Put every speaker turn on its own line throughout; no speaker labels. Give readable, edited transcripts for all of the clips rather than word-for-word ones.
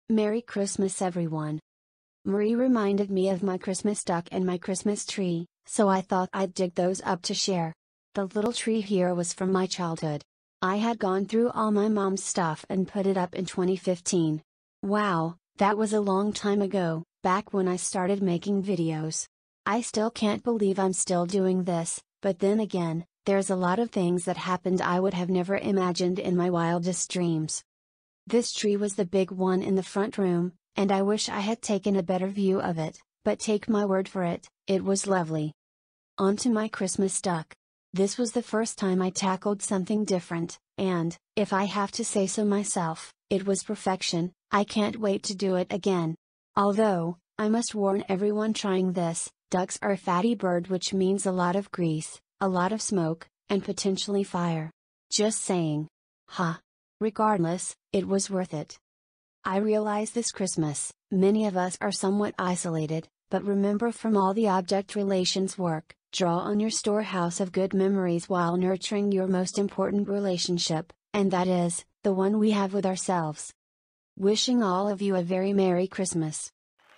Merry Christmas everyone. Marie reminded me of my Christmas duck and my Christmas tree, so I thought I'd dig those up to share. The little tree here was from my childhood. I had gone through all my mom's stuff and put it up in 2015. Wow, that was a long time ago, back when I started making videos. I still can't believe I'm still doing this, but then again, there's a lot of things that happened I would have never imagined in my wildest dreams. This tree was the big one in the front room, and I wish I had taken a better view of it, but take my word for it, it was lovely. On to my Christmas duck. This was the first time I tackled something different, and, if I have to say so myself, it was perfection. I can't wait to do it again. Although, I must warn everyone trying this, ducks are a fatty bird, which means a lot of grease, a lot of smoke, and potentially fire. Just saying. Ha! Regardless, it was worth it. I realize this Christmas, many of us are somewhat isolated, but remember, from all the object relations work, draw on your storehouse of good memories while nurturing your most important relationship, and that is, the one we have with ourselves. Wishing all of you a very Merry Christmas.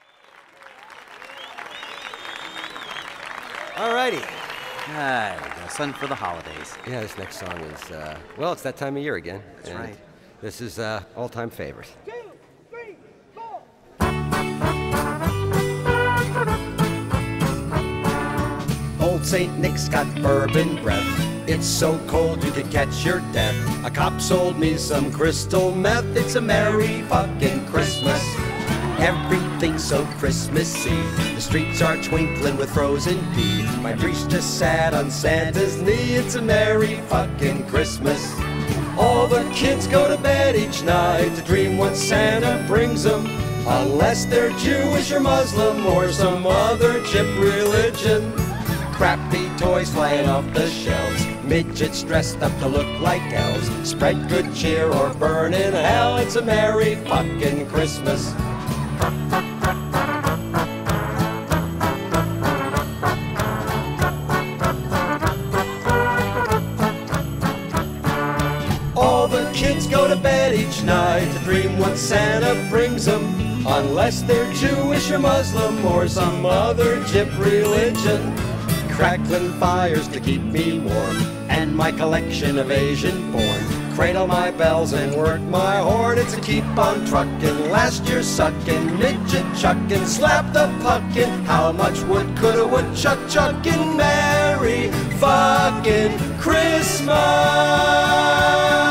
Alrighty.
Sun for the holidays.
Yeah, this next song is, well, it's that time of year again.
That's right.
This is all-time favorite.
2, 3, 4.
Old St. Nick's got bourbon breath. It's so cold you could catch your death. A cop sold me some crystal meth. It's a merry fucking Christmas. Everything's so Christmassy. The streets are twinkling with frozen pea. My priest just sat on Santa's knee. It's a merry fucking Christmas. All the kids go to bed each night to dream what Santa brings them, unless they're Jewish or Muslim or some other chip religion. Crappy toys flying off the shelves, midgets dressed up to look like elves. Spread good cheer or burn in hell. It's a merry fucking Christmas. All the kids go to bed each night to dream what Santa brings them, unless they're Jewish or Muslim or some other gyp religion. Crackling fires to keep me warm, and my collection of Asian porn. Cradle my bells and work my horn. It's a keep on truckin', last year suckin', midget chuckin', slap the puckin'. How much wood coulda woodchuck chuckin'? Merry fucking Christmas.